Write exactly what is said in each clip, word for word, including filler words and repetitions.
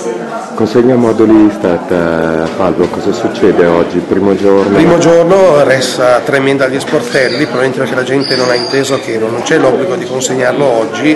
Consegna moduli Istat, Falvo, cosa succede oggi? Primo giorno? Primo giorno, ressa tremenda agli sportelli, probabilmente perché la gente non ha inteso che non c'è l'obbligo di consegnarlo oggi,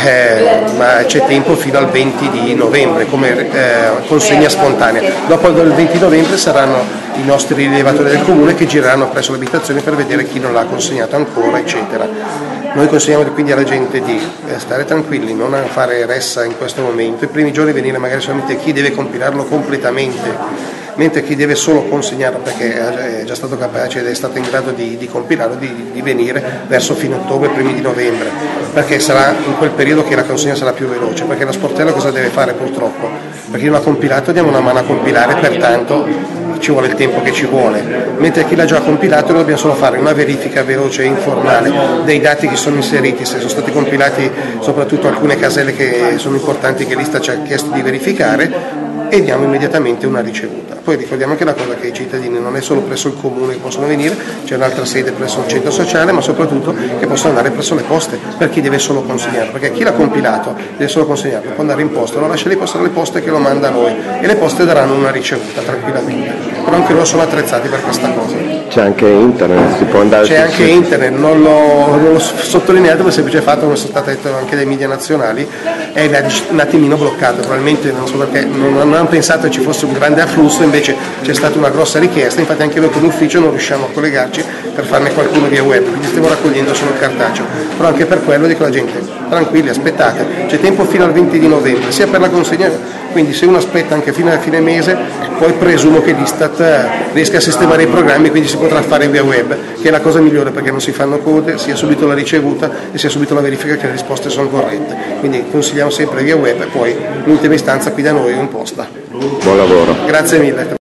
eh, ma c'è tempo fino al venti di novembre come eh, consegna spontanea. Dopo il venti novembre saranno i nostri rilevatori del comune che gireranno presso le abitazioni per vedere chi non l'ha consegnato ancora, eccetera. Noi consigliamo quindi alla gente di stare tranquilli, non fare ressa in questo momento, i primi giorni venire magari solamente chi deve compilarlo completamente, mentre chi deve solo consegnarlo perché è già stato capace ed è stato in grado di, di compilarlo, di, di venire verso fine ottobre, primi di novembre, perché sarà in quel periodo che la consegna sarà più veloce, perché lo sportello cosa deve fare purtroppo? Per chi non ha compilato diamo una mano a compilare, pertanto ci vuole il tempo che ci vuole, mentre chi l'ha già compilato noi dobbiamo solo fare una verifica veloce e informale dei dati che sono inseriti, se sono stati compilati soprattutto alcune caselle che sono importanti che l'Istat ci ha chiesto di verificare, e diamo immediatamente una ricevuta. Poi ricordiamo che la cosa che i cittadini non è solo presso il comune che possono venire, c'è un'altra sede presso il centro sociale, ma soprattutto che possono andare presso le poste per chi deve solo consegnarlo, perché chi l'ha compilato deve solo consegnarlo, può andare in posta, lo lascia lì, passare alle poste che lo manda a noi e le poste daranno una ricevuta tranquillamente, però anche loro sono attrezzati per questa cosa. C'è anche internet, si può andare C'è anche sito. Internet, non l'ho, non l'ho sottolineato, ma semplice fatto, come è stato detto anche dai media nazionali, è un attimino bloccato, probabilmente non so perché non, non hanno pensato che ci fosse un grande afflusso, invece c'è stata una grossa richiesta, infatti anche noi con l'ufficio non riusciamo a collegarci per farne qualcuno via web, quindi stiamo raccogliendo solo il cartaceo, però anche per quello dico alla gente, tranquilli, aspettate, c'è tempo fino al venti di novembre, sia per la consegna, quindi se uno aspetta anche fino a fine mese, poi presumo che l'Istat riesca a sistemare i programmi, quindi si potrà fare via web, che è la cosa migliore perché non si fanno code, sia subito la ricevuta e sia subito la verifica che le risposte sono corrette, quindi consigliamo sempre via web e poi in ultima istanza qui da noi in posta. Buon lavoro. Grazie mille.